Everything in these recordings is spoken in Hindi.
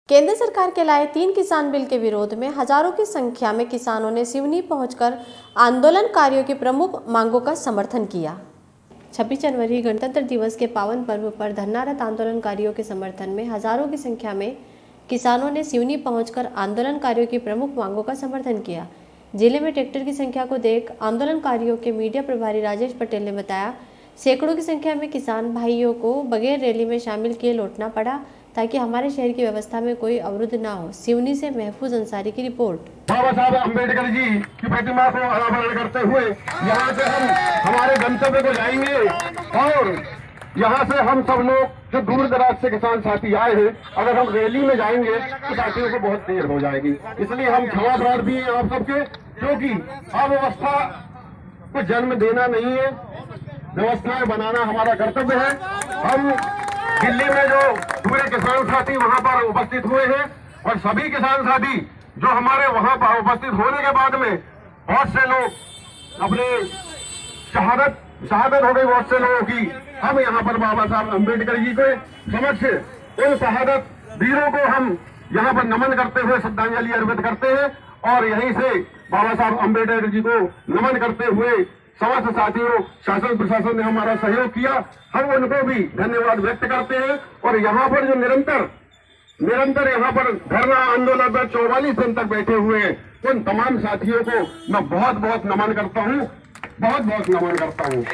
केंद्र सरकार के लाए 3 किसान बिल के विरोध में हजारों की संख्या में किसानों ने सिवनी पहुंचकर आंदोलनकारियों की प्रमुख मांगों का समर्थन किया। 26 जनवरी गणतंत्र दिवस के पावन पर्व पर धरनारत आंदोलनकारियों के समर्थन में हजारों की संख्या में किसानों ने सिवनी पहुंचकर आंदोलनकारियों की प्रमुख मांगों का समर्थन किया। जिले में ट्रैक्टर की संख्या को देख आंदोलनकारियों के मीडिया प्रभारी राजेश पटेल ने बताया, सैकड़ों की संख्या में किसान भाइयों को बगैर रैली में शामिल किए लौटना पड़ा ताकि हमारे शहर की व्यवस्था में कोई अवरुद्ध ना हो। सिवनी से महफूज अंसारी की रिपोर्ट। बाबा साहब अम्बेडकर जी की प्रतिमा को अनावरण करते हुए यहाँ से हम हमारे गंतव्य को जाएंगे और यहाँ से हम सब लोग जो दूर दराज से किसान साथी आए हैं, अगर हम रैली में जाएंगे तो साथियों को बहुत देर हो जाएगी। इसलिए हम क्षमा प्रार्थी हैं आप सबके, क्योंकि अव्यवस्था को जन्म देना नहीं है, व्यवस्थाएं बनाना हमारा कर्तव्य है। हम दिल्ली में जो पूरे किसान साथी वहां पर उपस्थित हुए हैं और सभी किसान साथी जो हमारे वहां पर उपस्थित होने के बाद में बहुत से लोग अपने शहादत हो गई, बहुत से लोगों की। हम यहाँ पर बाबा साहब अम्बेडकर जी के समक्ष उन शहादत वीरों को हम यहाँ पर नमन करते हुए श्रद्धांजलि अर्पित करते हैं और यहीं से बाबा साहब अम्बेडकर जी को नमन करते हुए समस्त साथियों, शासन प्रशासन ने हमारा सहयोग किया, हम उनको भी धन्यवाद व्यक्त करते हैं। और यहाँ पर जो निरंतर यहाँ पर धरना आंदोलन पर 44 दिन तक बैठे हुए हैं, उन तमाम साथियों को मैं बहुत बहुत नमन करता हूँ, बहुत बहुत नमन करता हूँ।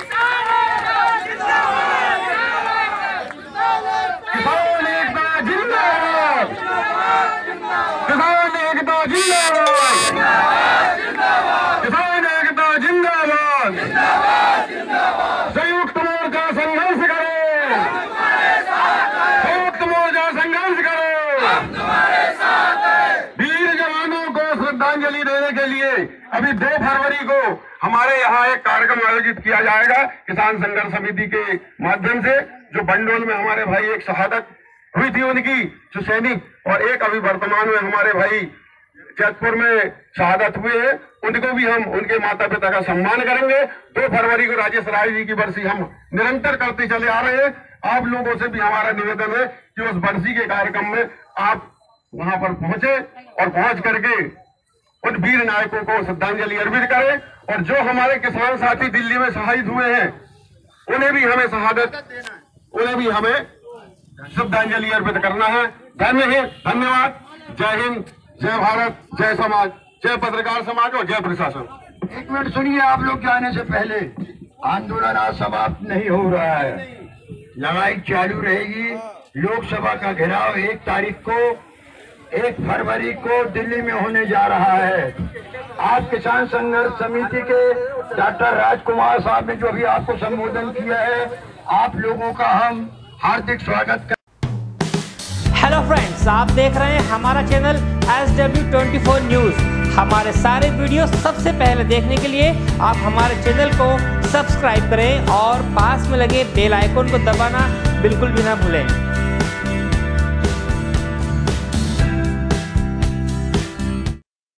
किसान एकता जिंदाबाद, किसान एकता जिंदाबाद, किसान एकता जिंदाबाद, संयुक्त मोर्चा संघर्ष करो, संयुक्त मोर्चा संघर्ष करो। वीर जवानों को श्रद्धांजलि देने के लिए अभी 2 फरवरी को हमारे यहाँ एक कार्यक्रम आयोजित किया जाएगा किसान संघर्ष समिति के माध्यम से, जो बंडोल में हमारे भाई एक शहादत हुई थी उनकी जो सैनिक, और एक अभी वर्तमान में हमारे भाई जैतपुर में शहादत हुए हैं, उनको भी हम उनके माता पिता का सम्मान करेंगे। 2 फरवरी को राजेश राय जी की बरसी हम निरंतर करते चले आ रहे हैं। आप लोगों से भी हमारा निवेदन है कि उस बरसी के कार्यक्रम में आप वहां पर पहुंचे और पहुंच करके उन वीर नायकों को श्रद्धांजलि अर्पित करें। और जो हमारे किसान साथी दिल्ली में शहीद हुए हैं, उन्हें भी हमें शहादत, उन्हें भी हमें श्रद्धांजलि अर्पित करना है। धन्यवाद। जय हिंद, जय भारत, जय समाज, जय पत्रकार समाज और जय प्रशासन। एक मिनट सुनिए, आप लोग जाने से पहले आंदोलन आज समाप्त नहीं हो रहा है, लड़ाई चालू रहेगी। लोकसभा का घेराव 1 फरवरी को दिल्ली में होने जा रहा है। आज किसान संघर्ष समिति के डॉक्टर राजकुमार साहब ने जो भी आपको संबोधन किया है, आप लोगों का हम हार्दिक स्वागत कर। हेलो फ्रेंड्स, आप देख रहे हैं हमारा चैनल SW24 न्यूज। हमारे सारे वीडियो सबसे पहले देखने के लिए आप हमारे चैनल को सब्सक्राइब करें और पास में लगे बेल आइकन को दबाना बिल्कुल भी ना भूलें।